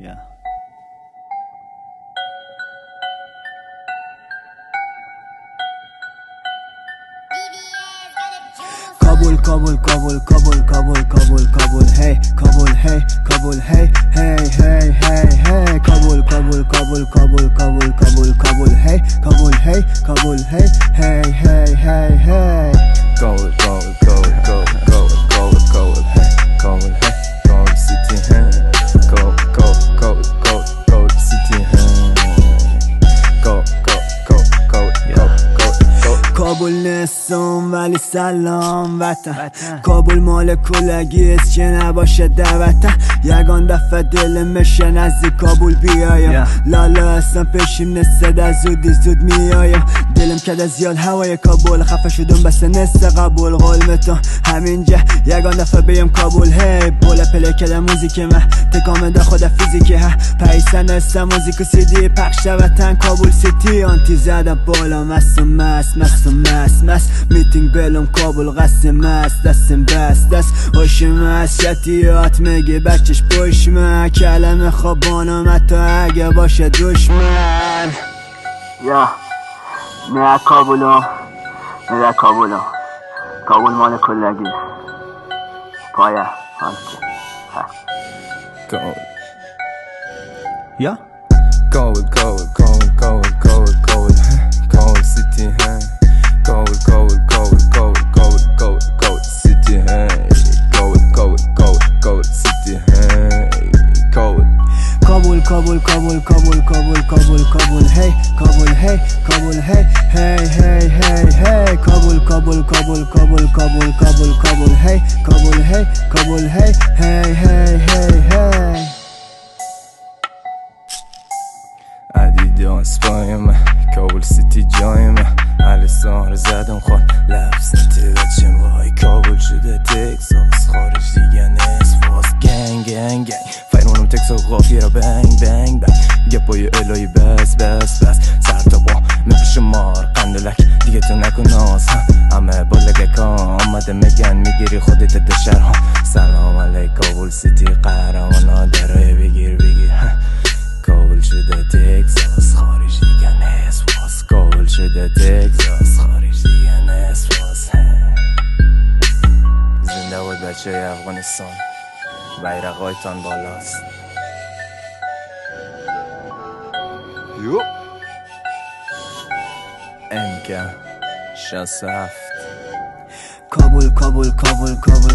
Yeah. Kabul, Kabul, Kabul, Kabul, Kabul, Kabul, Kabul, hey, Kabul, hey, Kabul, hey, hey, hey, hey, hey, Kabul, Kabul, Kabul, Kabul, Kabul, Kabul, Kabul, hey, Kabul, hey, Kabul, hey, hey, hey, hey, hey. Kabul, Kabul, Kabul, Kabul, Kabul, Kabul, Kabul, hey, Kabul, hey, Kabul City, hey, Kabul, Kabul, Kabul, Kabul, Kabul City, hey, Kabul, Kabul, Kabul, Kabul, کابل نستم ولی سلام وطن کابل مال کلگیست که نباشه دوتن یگان دفعه دل مشه نزدیک کابل بیایم لالا اصلا پیشیم نسته در زودی زود میایم دلم کده زیاد هوای کابل خفه شدم بس نست قبول قلمتون همینجا یگان دفعه بیم کابل هی بوله پله کده موزیک من تکامه دا خود فیزیکی ها پیسن است موزیک و سیدی پخش وطن کابل سیتی آنتی زدم بالا مست و مست مست و مست مست میتینگ بلوم کابل قصد مست دستم بست دست هاشم از شتیات میگه بچش پشمه کلمه خوابانم حتی اگه باشه دشمن یا نه کابلو نه کابلو کابل مال کلگی پایه Kabul. یا Kabul, Kabul, Kabul, Kabul, Kabul, Kabul, Kabul City, hey, Kabul, Kabul, Kabul, Kabul, Kabul, Kabul, Kabul City, hey, Kabul, Kabul, Kabul, Kabul City, hey, Kabul. Kabul, Kabul, Kabul, Kabul, Kabul, Kabul, Kabul, hey, Kabul, hey, Kabul, hey, hey, hey, hey, hey, Kabul, Kabul, Kabul, Kabul, Kabul, Kabul, Kabul, hey, Kabul, hey, Kabul, hey, hey, hey, hey, hey. عدیداس پای من کابل سیتی جای من علیسان رو زدم خواد لفظ نتیبت وای کابل شده تکساس خارج دیگه نصف واس گنگ گنگ گنگ فیرونم تکساس قافیه را بنگ بنگ بنگ گپای الهی بس بس بس سر تا با میپیش مار قندلک دیگه تو نکن ناز همه با لگکا آمده میگن میگیری خودت دشرها سلام علیک کابل سیتی قهرمانا درای بگیر بگیر کابل شده تکساس خارج دیگه نصف واس کابل شده تکساس خارج دیگه نصف واس زنده بود بچه افغانستان بیرقایتان بالاست یو MK 67 Kabul, Kabul, Kabul, Kabul,